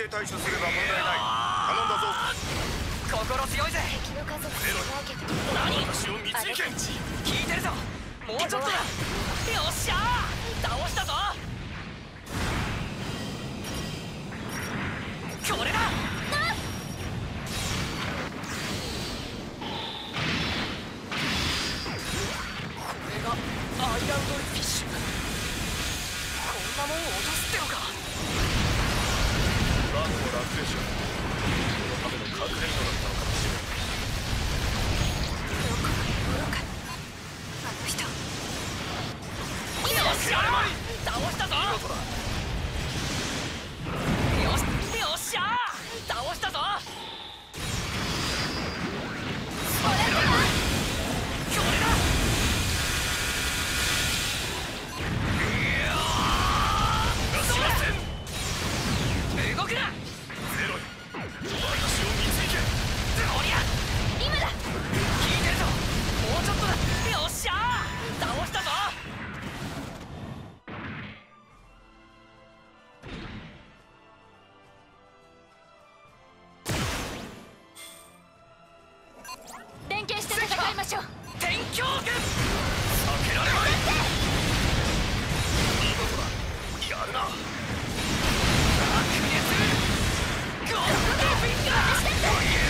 て対処すれば問題ない。頼んだぞ。 心強いぜ。 敵の家族じゃないけど何？ 私を導け。 聞いてるぞ。もうちょっとだ。よっしゃー、倒したぞ。これだ。これがアイランドフィッシュ。こんなもん落とすってのか。 ランも楽でしょう。そのための隠れ蓑だったのかもしれない。 どこまでおろかあの人。 よっしゃー、倒したぞ。 見事だ。 よっしゃー、倒したぞ。これだ。動くな。 ゼロイ、私を導け。 おりゃ、 今だ。 聞いてるぞ。もうちょっとだ。よっしゃー、倒したぞ。 連携して戦いましょう。 天狂軍。 避けられない。見事だ。やるな。 白熱ゴールドフィンガー。